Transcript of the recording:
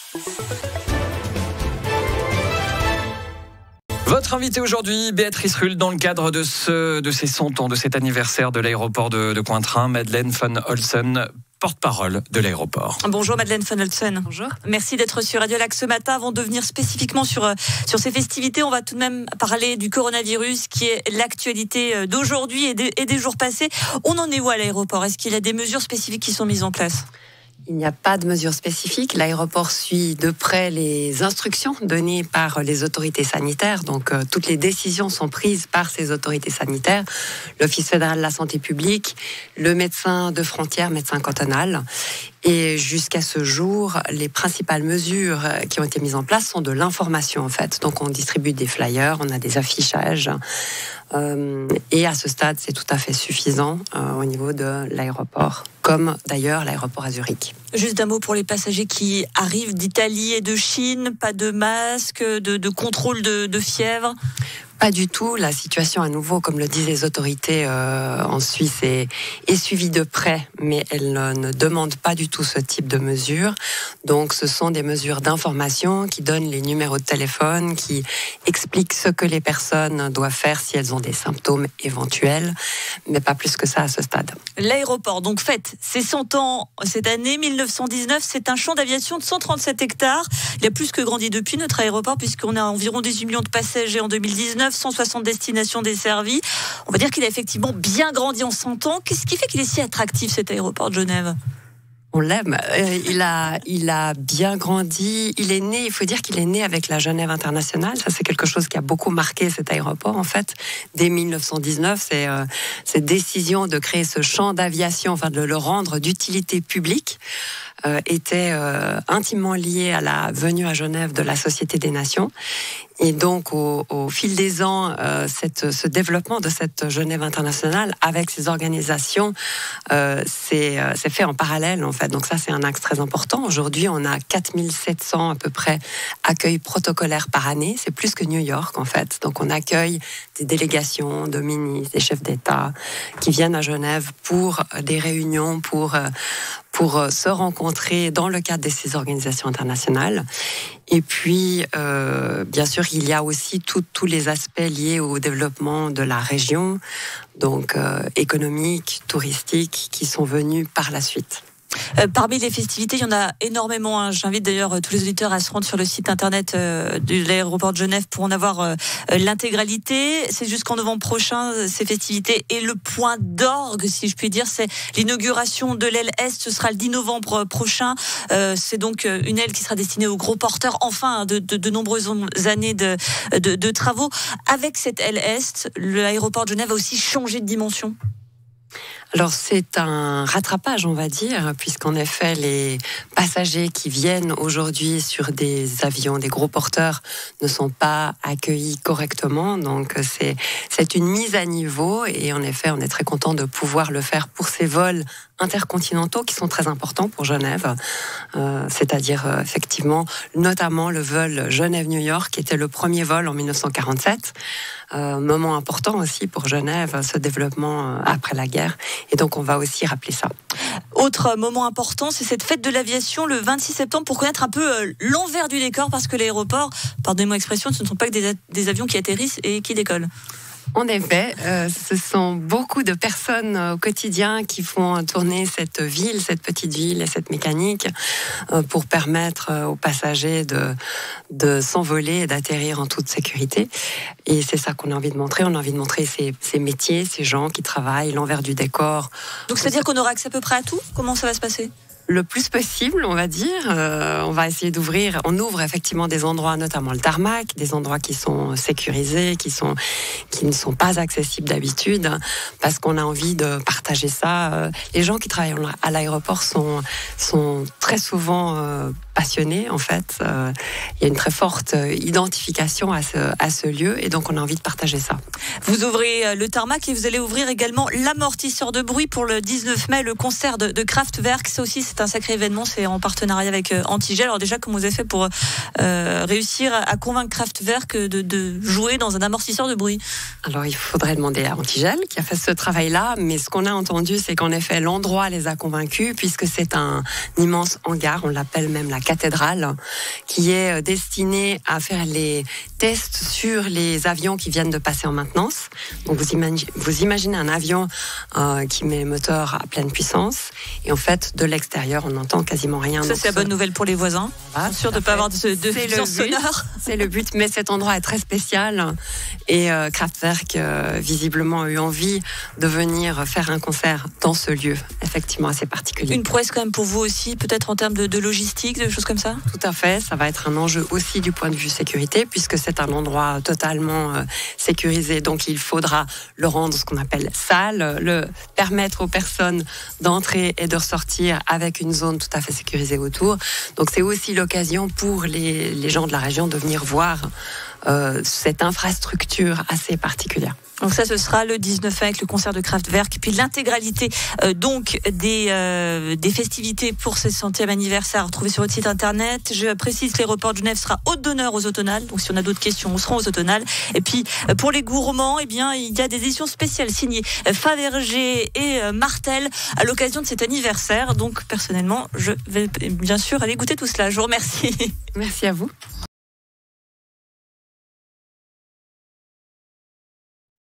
Votre invitée aujourd'hui, Béatrice Rulle, dans le cadre de ces 100 ans, de cet anniversaire de l'aéroport de Cointrin, Madeleine von Holtzen, porte-parole de l'aéroport. Bonjour Madeleine von Holtzen. Bonjour. Merci d'être sur Radio Lac ce matin. Avant de venir spécifiquement sur ces festivités, on va tout de même parler du coronavirus qui est l'actualité d'aujourd'hui et des jours passés. On en est où à l'aéroport ? Est-ce qu'il y a des mesures spécifiques qui sont mises en place ? Il n'y a pas de mesures spécifiques. L'aéroport suit de près les instructions données par les autorités sanitaires. Donc, toutes les décisions sont prises par ces autorités sanitaires. L'Office fédéral de la santé publique, le médecin de frontière, médecin cantonal. Et jusqu'à ce jour, les principales mesures qui ont été mises en place sont de l'information, en fait. Donc, on distribue des flyers, on a des affichages. Et à ce stade, c'est tout à fait suffisant au niveau de l'aéroport, comme d'ailleurs l'aéroport à Zurich. Juste un mot pour les passagers qui arrivent d'Italie et de Chine, pas de masque, de contrôle de fièvre. Pas du tout. La situation, à nouveau, comme le disent les autorités en Suisse, est suivie de près, mais elles ne demandent pas du tout ce type de mesures. Donc, ce sont des mesures d'information qui donnent les numéros de téléphone, qui expliquent ce que les personnes doivent faire si elles ont des symptômes éventuels, mais pas plus que ça à ce stade. L'aéroport, donc, fête ses 100 ans cette année, 1919. C'est un champ d'aviation de 137 hectares. Il a plus que grandi depuis notre aéroport, puisqu'on a environ 18 millions de passagers en 2019. 160 destinations desservies. On va dire qu'il a effectivement bien grandi en 100 ans. Qu'est-ce qui fait qu'il est si attractif, cet aéroport de Genève ? On l'aime. Il a bien grandi. Il est né, il faut dire qu'il est né avec la Genève internationale. Ça, c'est quelque chose qui a beaucoup marqué cet aéroport, en fait. Dès 1919, cette décision de créer ce champ d'aviation, enfin de le rendre d'utilité publique, était intimement liée à la venue à Genève de la Société des Nations. Et donc, au fil des ans, ce développement de cette Genève internationale avec ces organisations c'est fait en parallèle, en fait. Donc ça, c'est un axe très important. Aujourd'hui, on a 4700 à peu près accueils protocolaires par année. C'est plus que New York, en fait. Donc on accueille des délégations de ministres, des chefs d'État qui viennent à Genève pour des réunions, pour se rencontrer dans le cadre de ces organisations internationales. Et puis, bien sûr, il y a aussi tous les aspects liés au développement de la région, donc économique, touristique, qui sont venus par la suite. Parmi les festivités, il y en a énormément. J'invite d'ailleurs tous les auditeurs à se rendre sur le site internet de l'aéroport de Genève pour en avoir l'intégralité. C'est jusqu'en novembre prochain, ces festivités. Et le point d'orgue, si je puis dire, c'est l'inauguration de l'aile Est. Ce sera le 10 novembre prochain. C'est donc une aile qui sera destinée aux gros porteurs. Enfin, de nombreuses années de travaux. Avec cette aile Est, l'aéroport de Genève a aussi changé de dimension. Alors c'est un rattrapage, on va dire, puisqu'en effet les passagers qui viennent aujourd'hui sur des avions, des gros porteurs, ne sont pas accueillis correctement. Donc c'est une mise à niveau et en effet on est très content de pouvoir le faire pour ces vols intercontinentaux qui sont très importants pour Genève. C'est-à-dire effectivement notamment le vol Genève-New York qui était le premier vol en 1947. Moment important aussi pour Genève, ce développement après la guerre. Et donc, on va aussi rappeler ça. Autre moment important, c'est cette fête de l'aviation le 26 septembre pour connaître un peu l'envers du décor, parce que l'aéroport, pardonnez-moi l'expression, ce ne sont pas que des avions qui atterrissent et qui décollent. En effet, ce sont beaucoup de personnes au quotidien qui font tourner cette ville, cette petite ville et cette mécanique pour permettre aux passagers de s'envoler et d'atterrir en toute sécurité. Et c'est ça qu'on a envie de montrer. On a envie de montrer ces métiers, ces gens qui travaillent, l'envers du décor. Donc c'est-à-dire qu'on aura accès à peu près à tout ? Comment ça va se passer ? Le plus possible, on va dire. On va essayer d'ouvrir. On ouvre effectivement des endroits, notamment le tarmac, des endroits qui sont sécurisés, qui ne sont pas accessibles d'habitude, parce qu'on a envie de partager ça. Les gens qui travaillent à l'aéroport sont très souvent passionnés, en fait. Il y a une très forte identification à ce lieu, et donc on a envie de partager ça. Vous ouvrez le tarmac et vous allez ouvrir également l'amortisseur de bruit pour le 19 mai, le concert de Kraftwerk. Ça aussi, c'est c'est un sacré événement. C'est en partenariat avec Antigel. Alors déjà, comment vous avez fait pour réussir à convaincre Kraftwerk de jouer dans un amortisseur de bruit? Alors, il faudrait demander à Antigel qui a fait ce travail-là, mais ce qu'on a entendu, c'est qu'en effet, l'endroit les a convaincus, puisque c'est un immense hangar, on l'appelle même la cathédrale, qui est destiné à faire les tests sur les avions qui viennent de passer en maintenance. Donc, vous imaginez un avion qui met le moteur à pleine puissance, et en fait, de l'extérieur, on n'entend quasiment rien. Ça, c'est la bonne nouvelle pour les voisins. Bien sûr de ne pas avoir de nuisances sonores. C'est le but, mais cet endroit est très spécial, et Kraftwerk, visiblement, a eu envie de venir faire un concert dans ce lieu, effectivement assez particulier. Une prouesse quand même pour vous aussi, peut-être en termes de logistique, de choses comme ça? Tout à fait, ça va être un enjeu aussi du point de vue sécurité, puisque c'est un endroit totalement sécurisé, donc il faudra le rendre ce qu'on appelle sale, le permettre aux personnes d'entrer et de ressortir avec une zone tout à fait sécurisée autour. Donc c'est aussi l'occasion pour les gens de la région de venir voir cette infrastructure assez particulière. Donc ça, ce sera le 19 mai avec le concert de Kraftwerk, puis l'intégralité donc des festivités pour ce 100e anniversaire retrouvées sur votre site internet. Je précise que l'aéroport de Genève sera hôte d'honneur aux automnales. Donc si on a d'autres questions, on sera aux automnales. Et puis pour les gourmands, eh bien il y a des éditions spéciales signées Fabergé et Martel à l'occasion de cet anniversaire. Donc personnellement, je vais bien sûr aller goûter tout cela. Je vous remercie. Merci à vous.